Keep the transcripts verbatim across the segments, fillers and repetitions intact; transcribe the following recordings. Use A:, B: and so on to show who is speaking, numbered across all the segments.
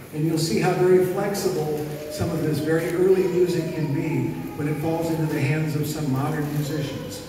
A: And you'll see how very flexible some of this very early music can be when it falls into the hands of some modern musicians.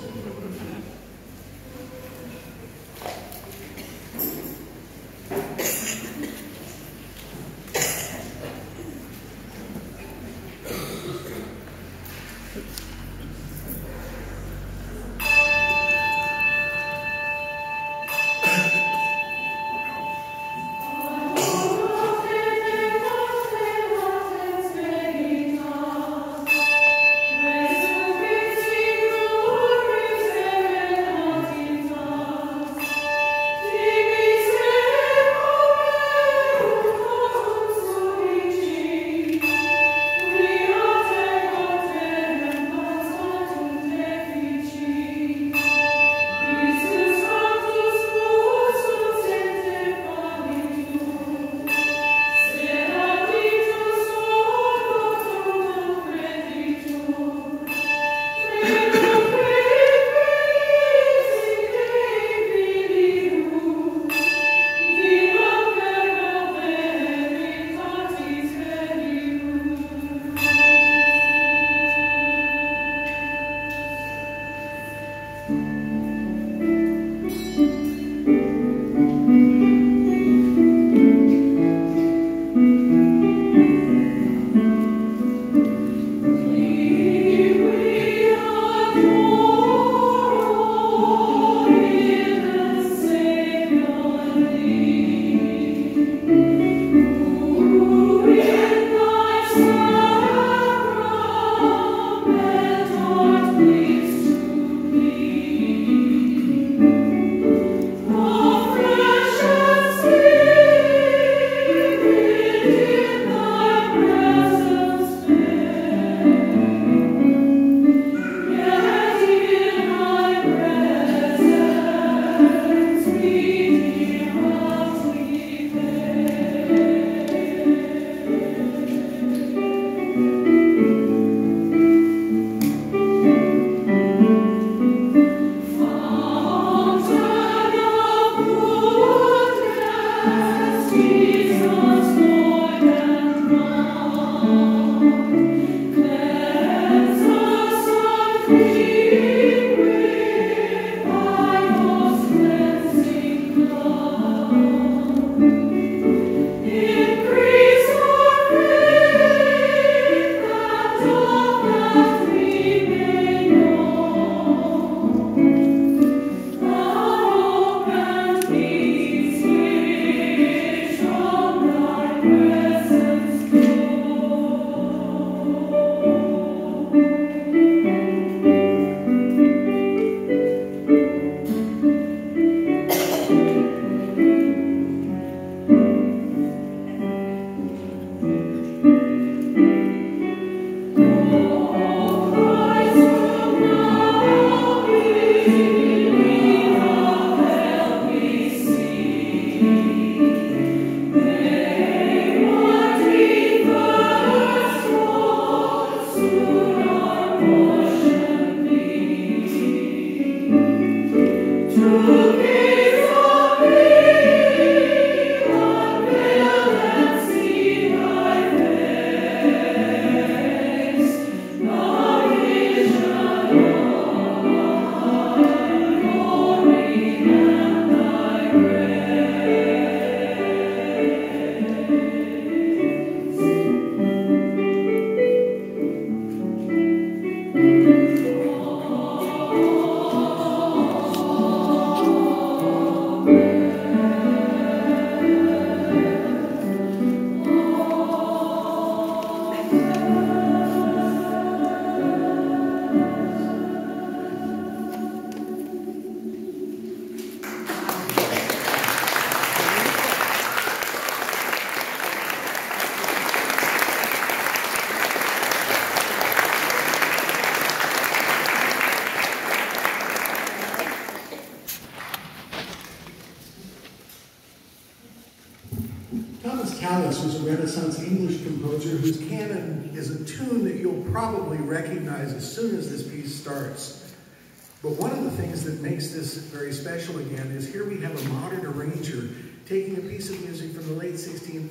A: Tallis was a Renaissance English composer whose canon is a tune that you'll probably recognize as soon as this piece starts. But one of the things that makes this very special again is here we have a modern arranger taking a piece of music from the late sixteenth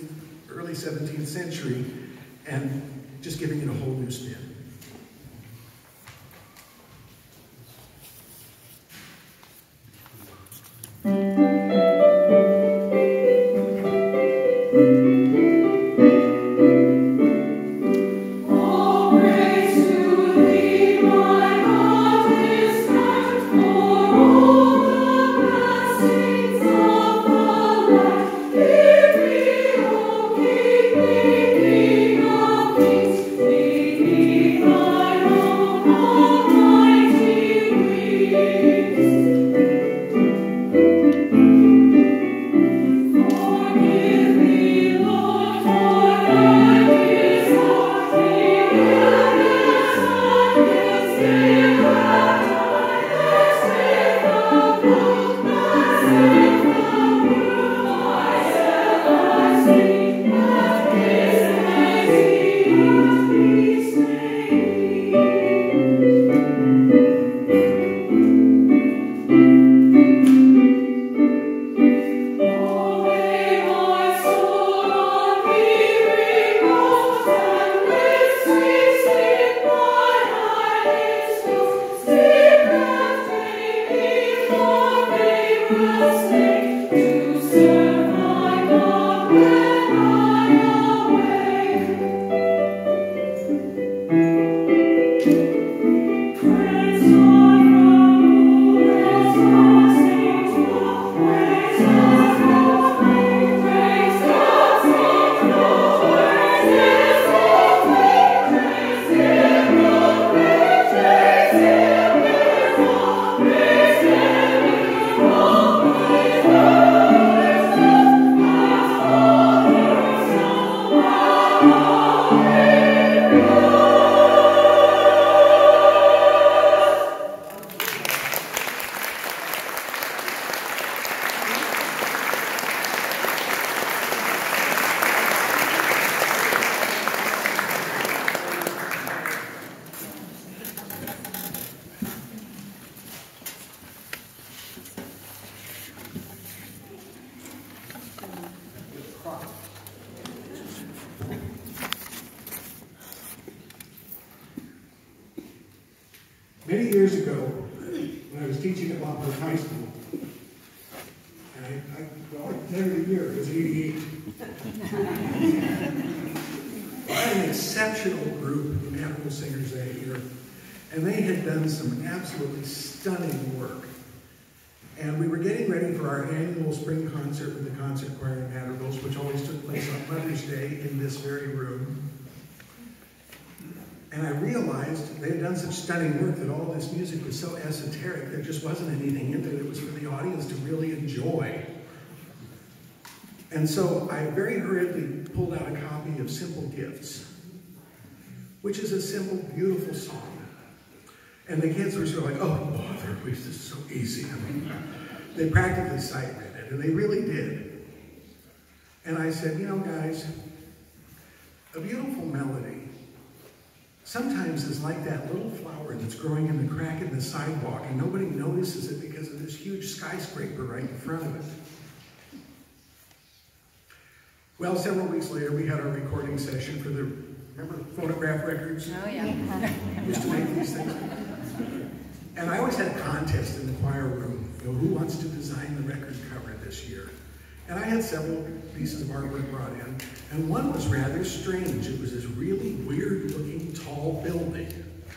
A: early seventeenth century, and just giving it a whole new spin. Many years ago, when I was teaching at Lockwood High School, and I, I, well, I can tell you the year, it was eighty-eight. I had an exceptional group of piano singers that year, and they had done some absolutely stunning work. And we were getting ready for our annual spring concert with the concert choir in Madrigals, which always took place on Mother's Day in this very room. And I realized they had done such stunning work that all this music was so esoteric, there just wasn't anything in there that was for the audience to really enjoy. And so I very hurriedly pulled out a copy of Simple Gifts, which is a simple, beautiful song. And the kids were sort of like, oh, bother, this is so easy. I mean, they practically sight read it, and they really did. And I said, you know, guys, a beautiful melody sometimes is like that little flower that's growing in the crack in the sidewalk, and nobody notices it because of this huge skyscraper right in front of it. Well, several weeks later, we had our recording session for the, remember phonograph records?
B: Oh, yeah.
A: Used to make these things. And I always had a contest in the choir room, you know, who wants to design the record cover this year? And I had several pieces of artwork brought in, and one was rather strange. It was this really weird-looking tall building.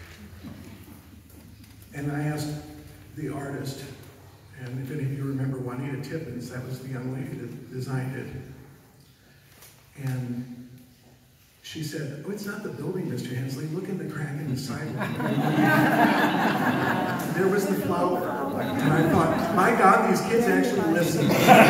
A: And I asked the artist, and if any of you remember Juanita Tippins, that was the young lady that designed it. And she said, oh, it's not the building, Mister Hensley. Look in the crack in the sidewalk. There was the flower. And I thought, my God, these kids actually listen.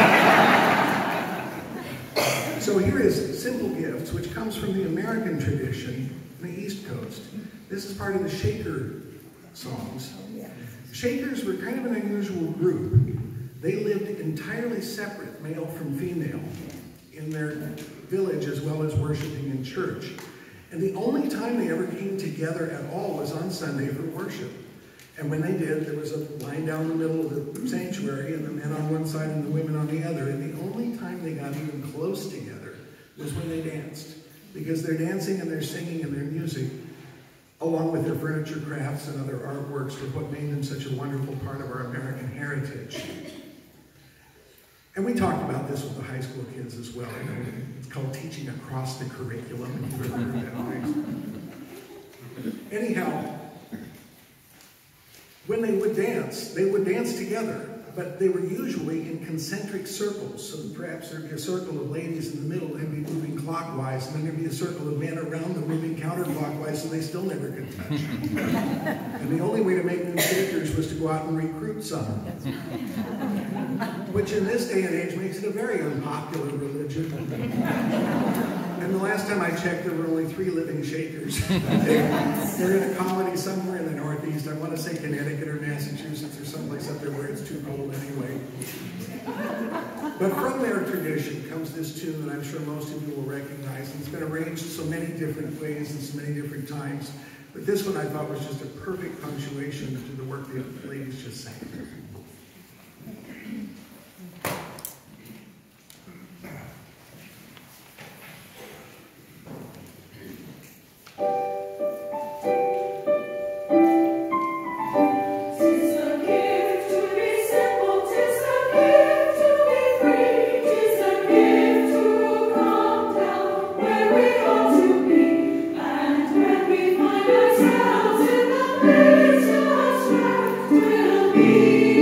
A: So here is Simple Gifts, which comes from the American tradition on the East Coast. This is part of the Shaker songs. Shakers were kind of an unusual group. They lived entirely separate, male from female, in their village as well as worshiping in church. And the only time they ever came together at all was on Sunday for worship. And when they did, there was a line down the middle of the sanctuary, and the men on one side and the women on the other. And the only time they got even close together was when they danced. Because their dancing and their singing and their music, along with their furniture crafts and other artworks, were what made them such a wonderful part of our American heritage. And we talked about this with the high school kids as well. You know, it's called teaching across the curriculum, if you've ever heard that phrase. Anyhow, when they would dance, they would dance together, but they were usually in concentric circles. So perhaps there'd be a circle of ladies in the middle and be moving clockwise, and then there'd be a circle of men around them moving counterclockwise, so they still never could touch. And the only way to make new shakers was to go out and recruit some. Which in this day and age makes it a very unpopular religion. And the last time I checked, there were only three living shakers. They're in a colony somewhere in the Northeast. I want to say Connecticut or Massachusetts or someplace up there where it's too cold anyway. But from their tradition comes this tune that I'm sure most of you will recognize. And it's been arranged so many different ways and so many different times. But this one I thought was just a perfect punctuation to the work the ladies just sang.
B: Be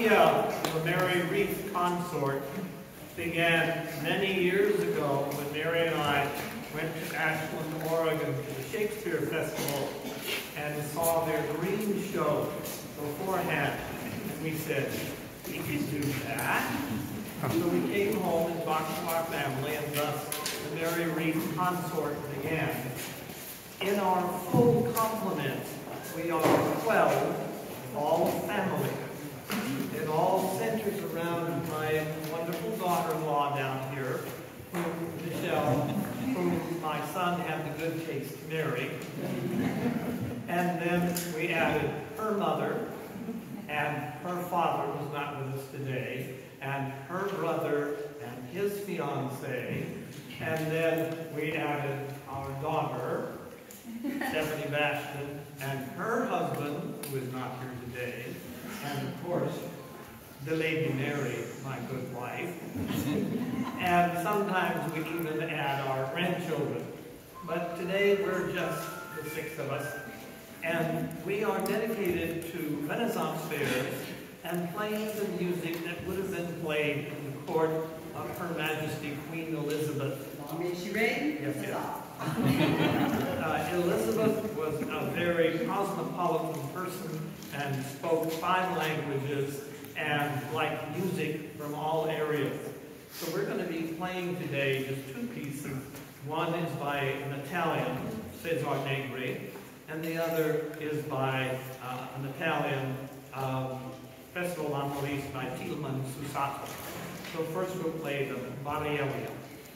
B: idea of a Mary Wreath consort began many years ago when Mary and I went to Ashland, Oregon to the Shakespeare Festival and saw their green show beforehand. And we said, we can do that. So we came home and talked to our family, and thus the Mary Wreath consort began. In our full complement, we are twelve, all family. It all centers around my wonderful daughter-in-law down here, whom, Michelle, whom my son had the good taste to marry. And then we added her mother, and her father was not with us today, and her brother and his fiancée, and then we added our daughter, Stephanie Bastion, and her husband, who is not here today, and of course, the Lady Mary, my good wife. And sometimes we even add our grandchildren. But today we're just the six of us, and we are dedicated to Renaissance fairs and playing the music that would have been played in the court of Her Majesty Queen Elizabeth.
C: May she reign?
B: Yes, yes. Uh, Elizabeth was a very cosmopolitan person and spoke five languages and liked music from all areas. So we're going to be playing today just two pieces. One is by an Italian, Cesar Negri, and the other is by uh, an Italian um, Festival Amoris by Tilman Susato. So first we'll play the Barielia.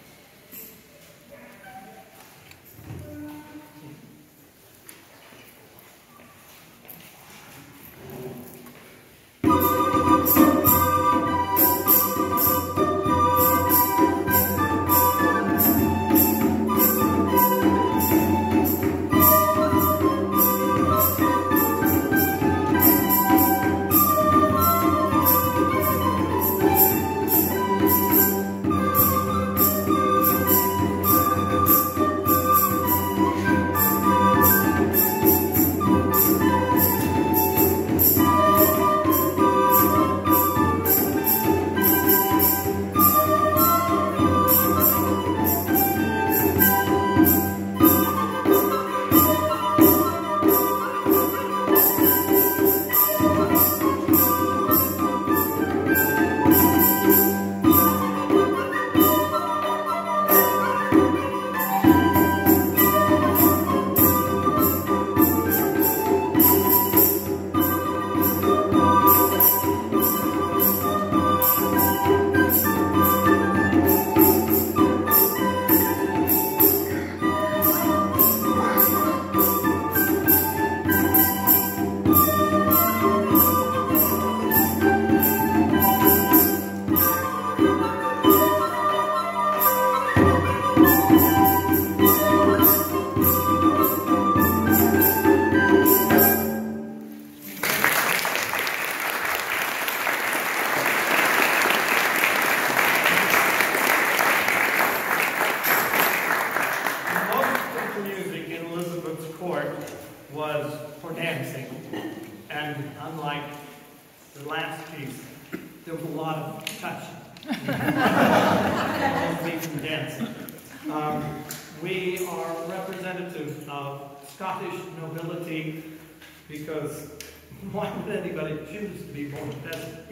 B: Because why would anybody choose to be born peasant?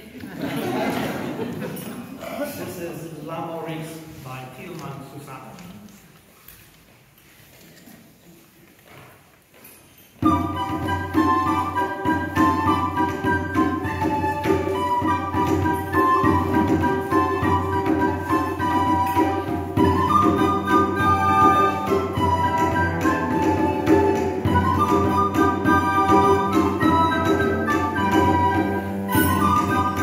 B: This is L'Amoris by Tilman Susato.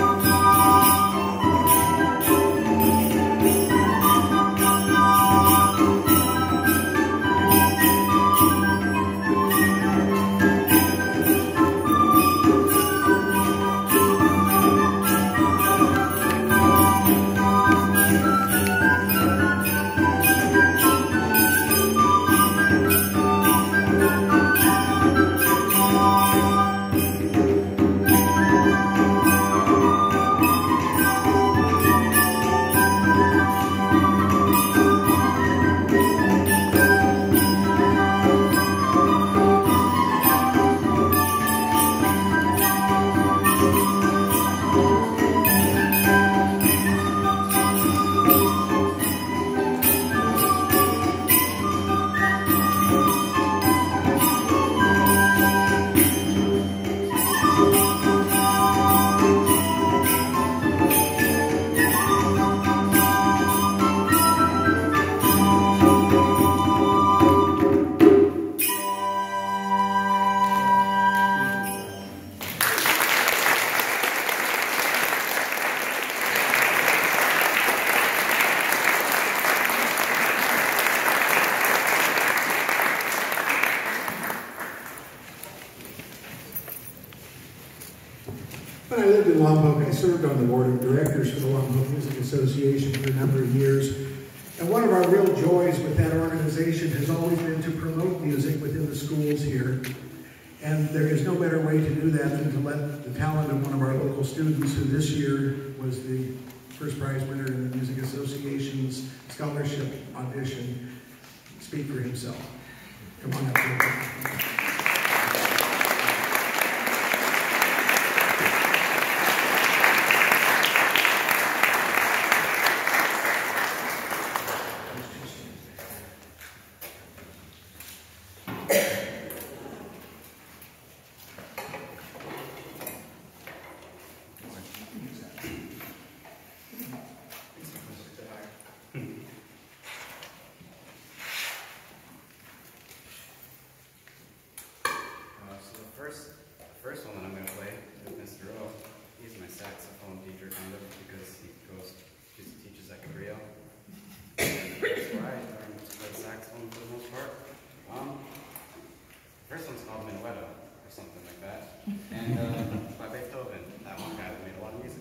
D: Thank you.
A: When I lived in Lompoc, I served on the board of directors for the Lompoc Music Association for a number of years. And one of our real joys with that organization has always been to promote music within the schools here. And there is no better way to do that than to let the talent of one of our local students, who this year was the first prize winner in the Music Association's scholarship audition, speak for himself. Come on up here.
C: First one that I'm going to play is Mister O. He's my saxophone teacher, kind of, because he goes, he teaches at Cabrillo. That's where I learned to play saxophone for the most part. Um, the first one's called Minuetto, or something like that. And uh, by Beethoven, that one guy that made a lot of music.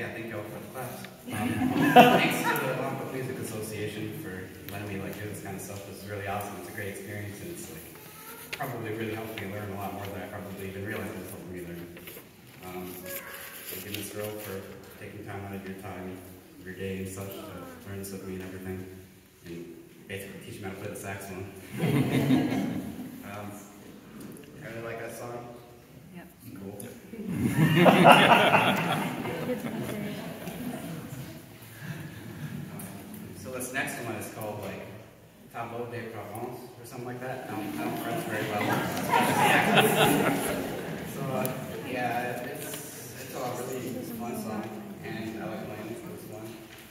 C: yeah, thank you all for the class. Um, thanks to the Longboat Music Association for letting me like do this kind of stuff. This is really awesome. It's a great experience, and it's like probably really helped me learn a lot more than I probably even realized it was helping me learn. Um, thank you, Miz Rowe, for taking time out of your time, your day and such to learn this with me and everything, and basically teach me how to play the saxophone. um, I really like that song.
D: Yep.
C: Cool. So this next one is called like Tableau de Provence or something like that. I don't, I don't French very well. So uh, yeah, it's it's a really fun song, and I like playing this one.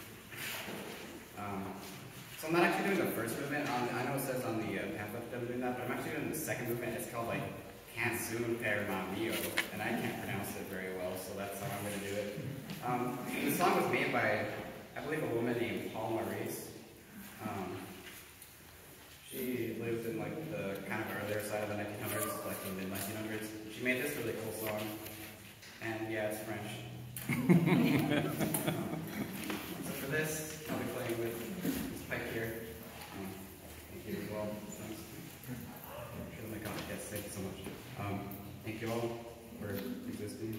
C: Um, so I'm not actually doing the first movement. On, I know it says on the uh, pamphlet that I'm doing that, but I'm actually doing the second movement. It's called like Canzone per ma mio, and I can't pronounce it very well, so that's how I'm going to do it. Um, the song was made by, I believe, a woman named Paul Maurice. Um, she lived in like the kind of earlier side of the nineteen hundreds, like the mid nineteen hundreds. She made this really cool song, and yeah, it's French. um, so for this, I'll be playing with this pipe here. Um, thank you as well. Thanks. I'm sure my God gets sick so much. Um, thank you all for existing.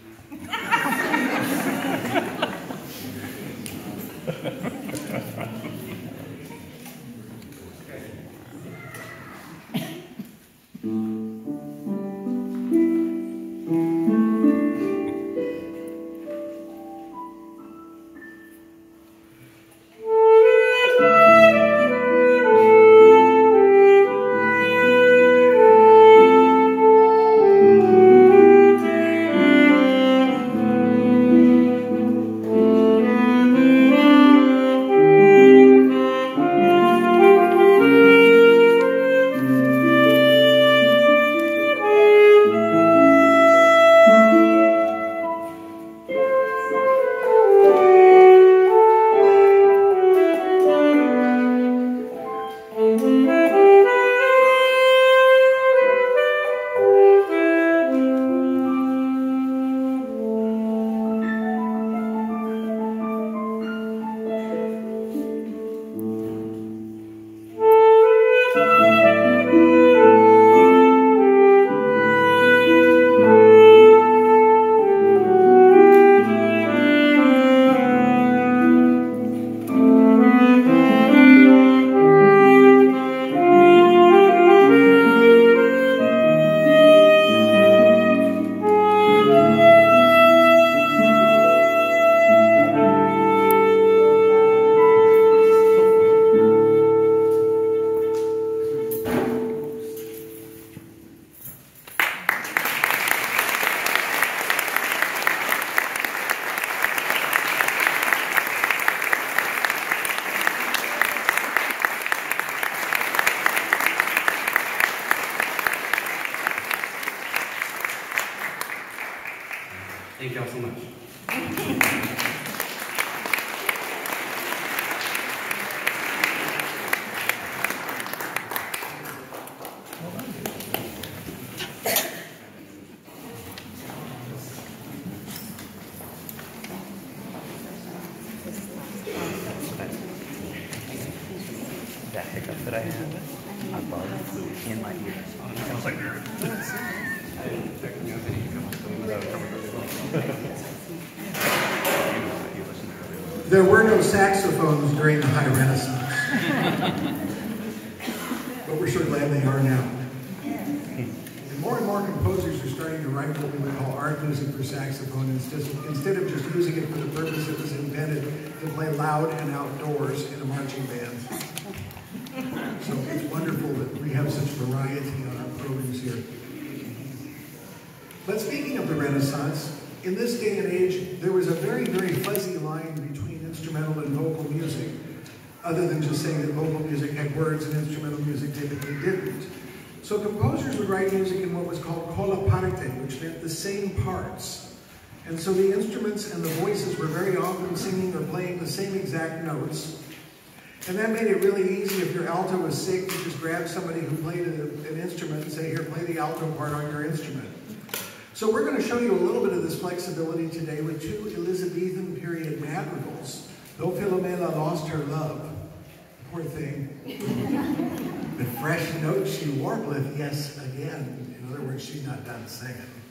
C: Thank you all so much.
E: That hiccup that I had above in my ear. I was like, I didn't check the other
A: There were no saxophones during the High Renaissance, but we're so glad they are now. And more and more composers are starting to write what we would call art music for saxophone instead of, instead of just using it for the purpose it was intended, to play loud and outdoors in a marching band. So it's wonderful that we have such variety on our programs here. But speaking of the Renaissance, in this day and age, there was a very, very fuzzy line between instrumental and vocal music, other than just saying that vocal music had words and instrumental music typically didn't. So composers would write music in what was called colla parte, which meant the same parts. And so the instruments and the voices were very often singing or playing the same exact notes. And that made it really easy if your alto was sick to just grab somebody who played a, an instrument and say, here, play the alto part on your instrument. So we're going to show you a little bit of this flexibility today with two Elizabethan period Though Philomela lost her love, poor thing, the fresh notes she warbleth, yes, again. In other words, she's not done singing.